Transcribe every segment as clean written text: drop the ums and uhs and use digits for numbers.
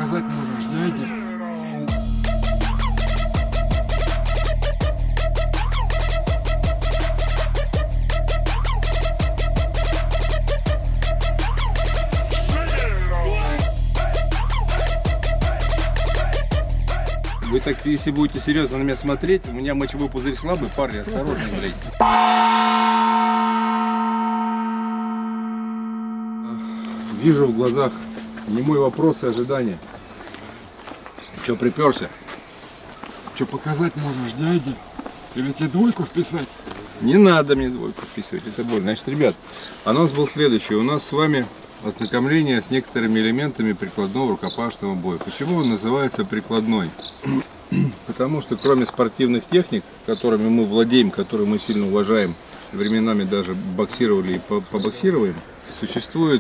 показать можешь, дядя? Вы так, если будете серьезно на меня смотреть, у меня мочевой пузырь слабый, парни, осторожнее, блядь. Вижу в глазах немой вопрос и ожидание. Че приперся? Что показать можешь, дядя? Или тебе двойку вписать? Не надо мне двойку вписывать, это больно. Значит, ребят, анонс был следующий. У нас с вами ознакомление с некоторыми элементами прикладного рукопашного боя. Почему он называется прикладной? Потому что кроме спортивных техник, которыми мы владеем, которые мы сильно уважаем, временами даже боксировали и побоксируем, существуют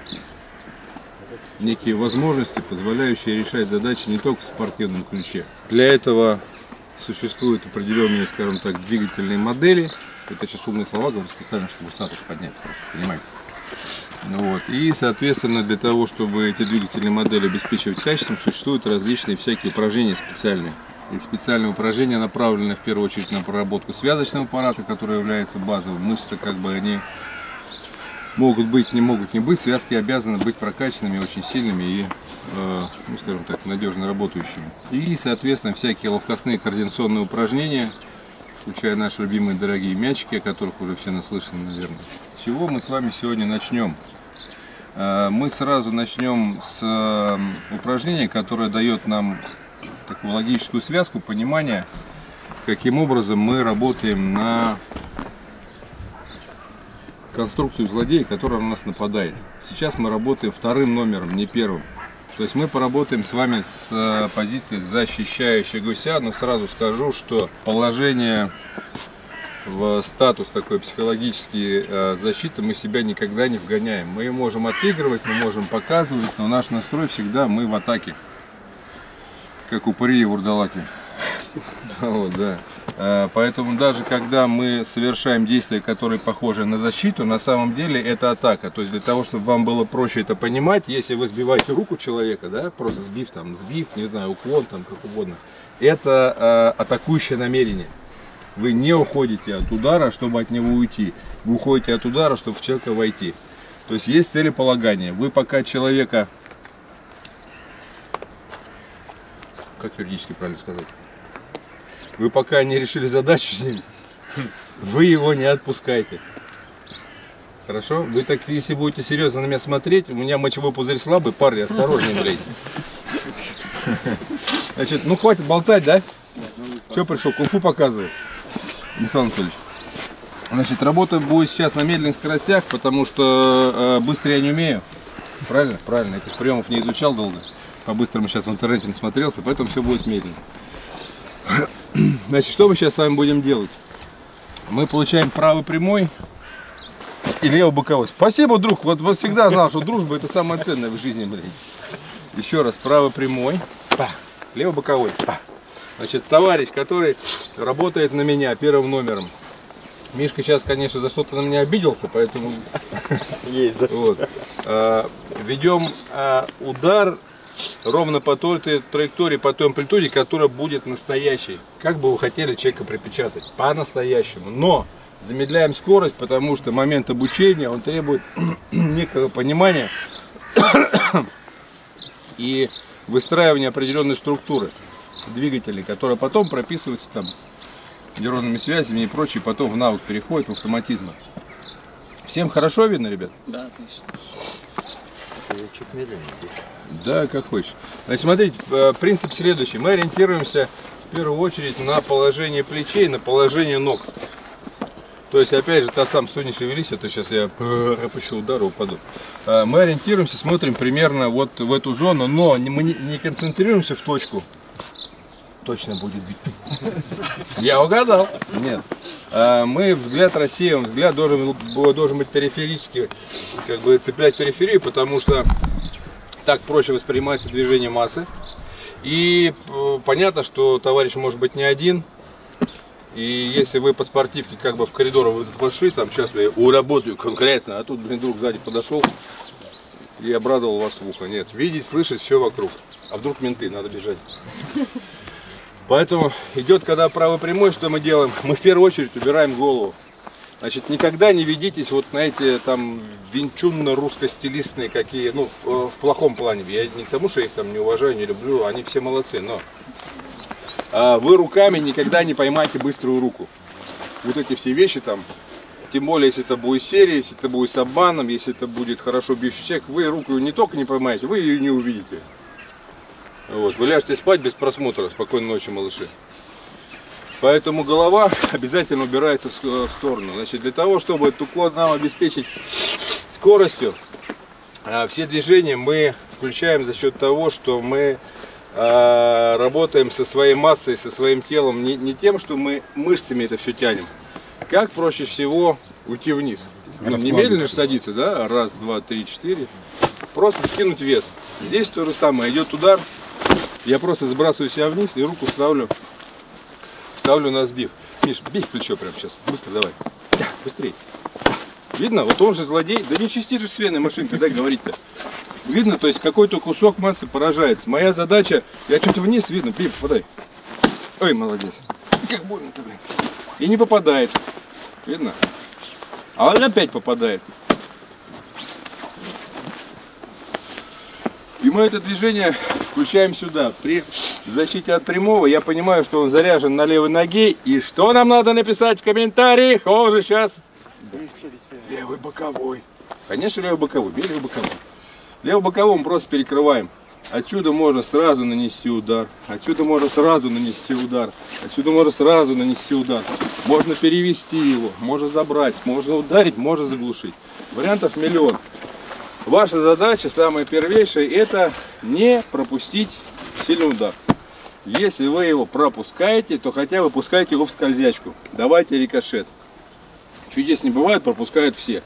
некие возможности, позволяющие решать задачи не только в спортивном ключе. Для этого существуют определенные, скажем так, двигательные модели. Это сейчас умные слова говорю специально, чтобы статус поднять, просто, понимаете? Вот. И, соответственно, для того, чтобы эти двигательные модели обеспечивать качеством, существуют различные всякие упражнения специальные. И специальные упражнения направлены в первую очередь на проработку связочного аппарата, который является базовым. Мышцы, как бы они могут быть, не могут не быть, связки обязаны быть прокачанными, очень сильными и, ну, скажем так, надежно работающими. И, соответственно, всякие ловкостные координационные упражнения, включая наши любимые дорогие мячики, о которых уже все наслышаны, наверное. С чего мы с вами сегодня начнем? Мы сразу начнем с упражнения, которое дает нам такую логическую связку, понимание, каким образом мы работаем на конструкцию злодея, которая на нас нападает. Сейчас мы работаем вторым номером, не первым. То есть мы поработаем с вами с позиции защищающей гуся, но сразу скажу, что положение в статус такой психологический защиты мы себя никогда не вгоняем. Мы ее можем отыгрывать, мы можем показывать, но наш настрой всегда мы в атаке. Как упыри и вурдалаки. Вот, да. Поэтому даже когда мы совершаем действия, которые похожи на защиту, на самом деле это атака. То есть для того, чтобы вам было проще это понимать, если вы сбиваете руку человека, да, просто сбив, не знаю, уклон, там, как угодно, это атакующее намерение. Вы не уходите от удара, чтобы от него уйти. Вы уходите от удара, чтобы в человека войти. То есть есть целеполагание. Вы пока человека... Как юридически правильно сказать? Вы пока не решили задачу с ним, вы его не отпускаете. Хорошо? Вы так, если будете серьезно на меня смотреть, у меня мочевой пузырь слабый, парни, осторожнее, блядь. Значит, ну хватит болтать, да? Что пришел? Кунг-фу показывает. Михаил Анатольевич. Значит, работа будет сейчас на медленных скоростях, потому что быстро я не умею. Правильно? Правильно. Этих приемов не изучал долго. По-быстрому сейчас в интернете насмотрелся, поэтому все будет медленно. Значит, что мы сейчас с вами будем делать? Мы получаем правый прямой и левый боковой. Спасибо, друг. Вот всегда знал, что дружба это самое ценное в жизни, блин. Еще раз, правый прямой, левый боковой. Значит, товарищ, который работает на меня первым номером. Мишка сейчас, конечно, за что-то на меня обиделся, поэтому вот. Ведем удар ровно по той траектории, по той амплитуде, которая будет настоящей. Как бы вы хотели человека припечатать? По-настоящему. Но замедляем скорость, потому что момент обучения, он требует некого понимания и выстраивания определенной структуры двигателей, которая потом прописывается там нейронными связями и прочее, потом в навык переходит, в автоматизм. Всем хорошо видно, ребят? Да, отлично. Чуть медленнее. Да, как хочешь. Значит, смотрите, принцип следующий. Мы ориентируемся в первую очередь на положение плечей, на положение ног. То есть, опять же, та сам стой, не шевелись, а то сейчас я опущу удар и упаду. Мы ориентируемся, смотрим примерно вот в эту зону, но мы не концентрируемся в точку. Точно будет бить. Я угадал. Нет. Мы взгляд рассеиваем, взгляд должен быть периферически, как бы цеплять периферию, потому что так проще воспринимается движение массы. И понятно, что товарищ может быть не один. И если вы по спортивке как бы в коридор вошли, там сейчас я уработаю конкретно, а тут, блин, друг сзади подошел и обрадовал вас в ухо. Нет, видеть, слышать все вокруг. А вдруг менты, надо бежать. Поэтому идет, когда правый прямой, что мы делаем? Мы в первую очередь убираем голову. Значит, никогда не ведитесь вот на эти там винчунно-русско-стилистные какие, ну, в плохом плане. Я не к тому, что я их там не уважаю, не люблю, они все молодцы, но вы руками никогда не поймайте быструю руку. Вот эти все вещи там, тем более, если это будет серия, если это будет с обманом, если это будет хорошо бьющий человек, вы руку не только не поймаете, вы ее не увидите. Вот, вы ляжете спать без просмотра. Спокойной ночи, малыши. Поэтому голова обязательно убирается в сторону. Значит, для того, чтобы этот уклон нам обеспечить скоростью, все движения мы включаем за счет того, что мы работаем со своей массой, со своим телом, не тем, что мы мышцами это все тянем. Как проще всего уйти вниз? Не медленно же садиться, да? Раз, два, три, четыре. Просто скинуть вес. Здесь то же самое. Идет удар. Я просто сбрасываю себя вниз и руку ставлю на сбив. Миш, бей в плечо прямо сейчас. Быстро давай. Быстрее. Видно? Вот он же злодей. Да не чистишь с веной машинкой, да, говорить-то. Видно, то есть какой-то кусок массы поражается. Моя задача, я чуть вниз, видно, бей, попадай. Ой, молодец. Как больно-то, блин. И не попадает. Видно? А он опять попадает. И мы это движение включаем сюда. При защите от прямого я понимаю, что он заряжен на левой ноге. И что нам надо написать в комментариях? Он же сейчас... Левый боковой. Конечно, левый боковой. Бей левый боковой. Левый боковой мы просто перекрываем. Отсюда можно сразу нанести удар. Отсюда можно сразу нанести удар. Отсюда можно сразу нанести удар. Можно перевести его, можно забрать, можно ударить, можно заглушить. Вариантов миллион. Ваша задача, самая первейшая, это не пропустить сильный удар. Если вы его пропускаете, то хотя бы пускайте его в скользячку. Давайте рикошет. Чудес не бывает, пропускают все.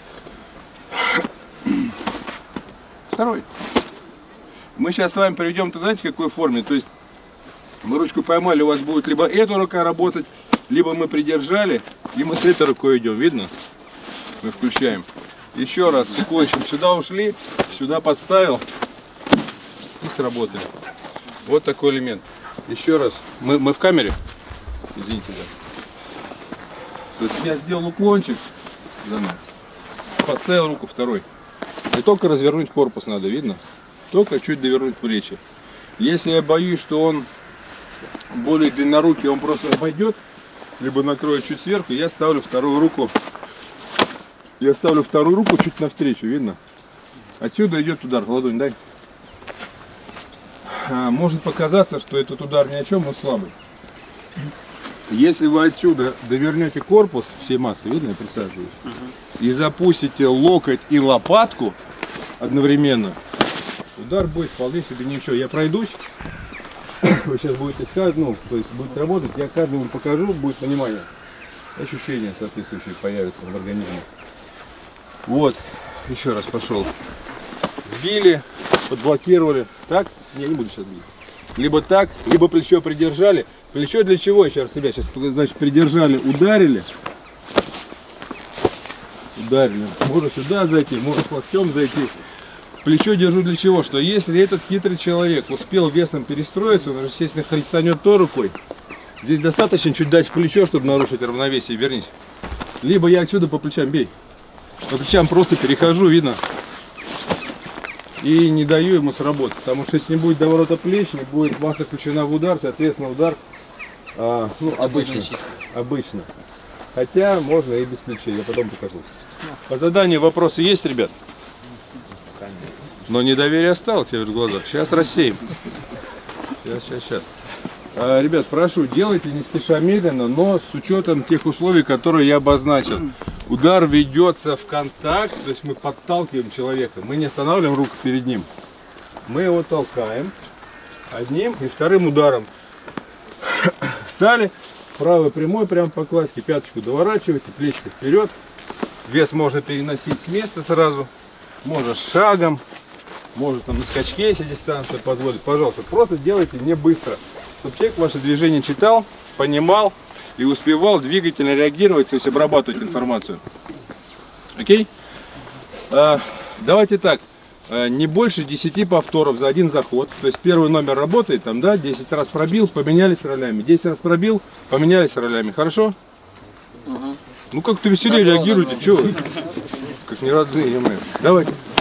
Второй. Мы сейчас с вами приведем, знаете, в какой форме? То есть мы ручку поймали, у вас будет либо эта рука работать, либо мы придержали, и мы с этой рукой идем. Видно? Мы включаем. Еще раз, уклончиком сюда ушли, сюда подставил и сработали. Вот такой элемент. Еще раз, мы в камере. Извините, да. То есть я сделал уклончик, подставил руку второй. И только развернуть корпус надо, видно? Только чуть довернуть плечи. Если я боюсь, что он более длиннорукий, он просто обойдет, либо накроет чуть сверху, я ставлю вторую руку. Я ставлю вторую руку чуть навстречу, видно? Отсюда идет удар. Ладонь дай. Может показаться, что этот удар ни о чем, он слабый. Если вы отсюда довернете корпус всей массы, видно, я присаживаюсь, и запустите локоть и лопатку одновременно, удар будет вполне себе ничего. Я пройдусь, вы сейчас будете искать, ну, то есть будет работать, я каждому покажу, будет понимание. Ощущения соответствующие появятся в организме. Вот, еще раз пошел. Сбили, подблокировали. Так? Не буду сейчас бить. Либо так, либо плечо придержали. Плечо для чего? Еще раз, ребят, сейчас, значит, придержали, ударили. Ударили. Можно сюда зайти, можно с локтем зайти. Плечо держу для чего? Что если этот хитрый человек успел весом перестроиться, он, естественно, хлестанет то рукой. Здесь достаточно чуть дать в плечо, чтобы нарушить равновесие. Вернись. Либо я отсюда по плечам бей. По плечам просто перехожу, видно. И не даю ему сработать. Потому что если не будет доворота плеч, не будет масса включена в удар, соответственно удар ну, обычно. Хотя можно и без плечей, я потом покажу. По заданию вопросы есть, ребят? Но недоверие осталось, я вижу в глазах. Сейчас рассеем. Сейчас. Ребят, прошу, делайте не спеша, медленно, но с учетом тех условий, которые я обозначил. Удар ведется в контакт, то есть мы подталкиваем человека. Мы не останавливаем руку перед ним. Мы его толкаем одним и вторым ударом. Встали, правый прямой прям по классике, пяточку доворачивайте, плечко вперед. Вес можно переносить с места сразу, можно шагом, можно там на скачке, если дистанция позволит. Пожалуйста, просто делайте не быстро, чтобы человек ваше движение читал, понимал и успевал двигательно реагировать, то есть обрабатывать информацию. Окей? Давайте так. не больше 10 повторов за один заход. То есть первый номер работает, там, да, 10 раз пробил, поменялись ролями. 10 раз пробил, поменялись ролями. Хорошо? Ну как-то веселее реагируете, чего вы? Как не родные, Давайте.